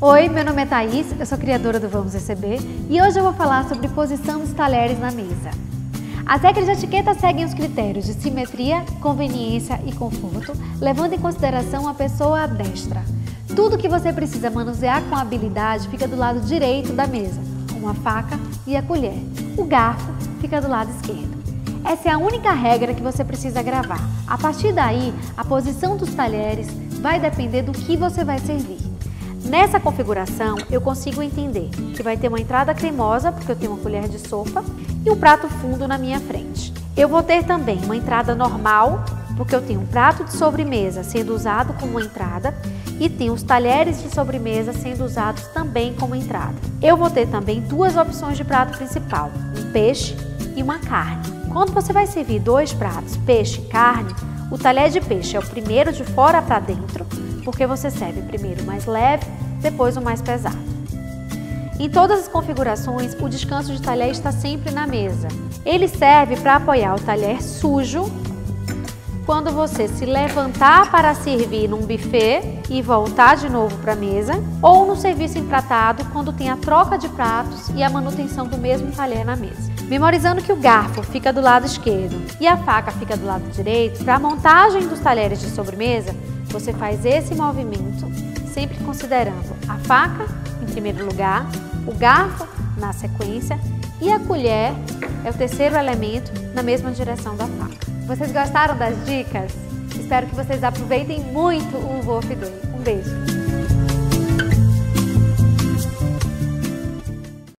Oi, meu nome é Thaís, eu sou criadora do Vamos Receber e hoje eu vou falar sobre posição dos talheres na mesa. As regras de etiqueta seguem os critérios de simetria, conveniência e conforto, levando em consideração a pessoa destra. Tudo que você precisa manusear com habilidade fica do lado direito da mesa, como a faca e a colher. O garfo fica do lado esquerdo. Essa é a única regra que você precisa gravar. A partir daí, a posição dos talheres vai depender do que você vai servir. Nessa configuração, eu consigo entender que vai ter uma entrada cremosa, porque eu tenho uma colher de sopa, e um prato fundo na minha frente. Eu vou ter também uma entrada normal, porque eu tenho um prato de sobremesa sendo usado como entrada e tenho os talheres de sobremesa sendo usados também como entrada. Eu vou ter também duas opções de prato principal, um peixe e uma carne. Quando você vai servir dois pratos, peixe e carne, o talher de peixe é o primeiro de fora para dentro, porque você serve primeiro o mais leve, depois o mais pesado. Em todas as configurações, o descanso de talher está sempre na mesa. Ele serve para apoiar o talher sujo quando você se levantar para servir num buffet e voltar de novo para a mesa, ou no serviço empratado quando tem a troca de pratos e a manutenção do mesmo talher na mesa. Memorizando que o garfo fica do lado esquerdo e a faca fica do lado direito, para a montagem dos talheres de sobremesa, você faz esse movimento, sempre considerando a faca em primeiro lugar, o garfo na sequência e a colher é o terceiro elemento na mesma direção da faca. Vocês gostaram das dicas? Espero que vocês aproveitem muito o Wolf Day. Um beijo!